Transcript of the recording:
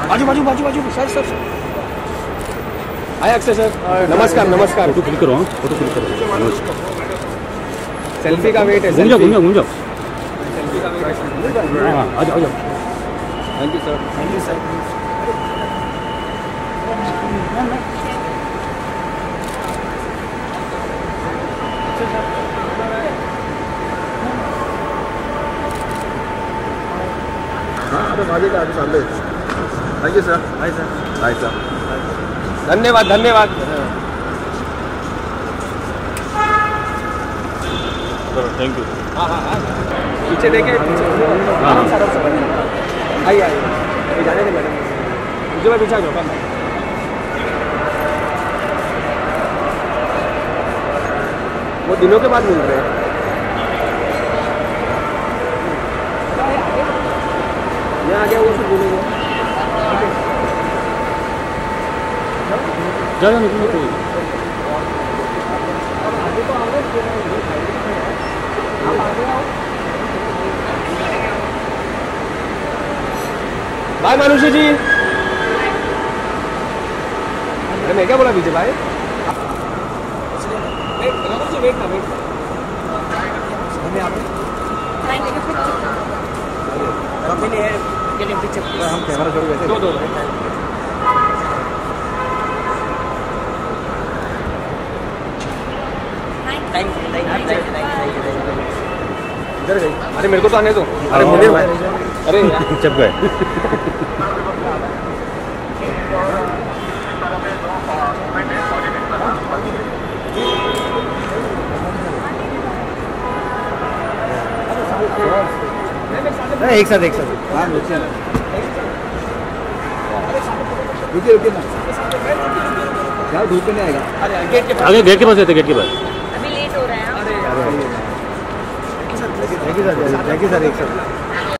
बाजू बाजू बाजू बाजू सर सर आए अक्षय सर नमस्कार नमस्कार। फोटो क्लिक करो, फोटो क्लिक करो। सेल्फी का वेट है। घूम जाओ घूम जाओ घूम जाओ। सेल्फी का वेट है। हाँ आ जाओ आ जाओ। Thank you sir. Thank you sir. आगे का आगे सामने। Thank you sir. Hi sir. Hi sir. धन्यवाद धन्यवाद। Thank you. हाँ हाँ हाँ पीछे देखे आराम से आइए आइए जाने दे मैडम मुझे मैं पीछे आ जाऊँगा। वो दिनों के बाद मिल रहे हैं। यहाँ आ गया वो सब बोलेंगे। जाओ निकलो तो बाय मानुषी जी। अरे मैं क्या बोला पीछे भाई। वेट ना वेट हम कैमरा छोड़ गए थे। दो इधर गई। अरे मेरे को तो आने दो। अरे मुझे भाई अरे चप गए। एक साथ हाँ रुकिए रुकिए ना यार धूप नहीं आएगा। अरे गेट के पास आगे गेट के पास रहते गेट के पास। अभी लेट हो रहा है। अरे थैंक यू सर एक साथ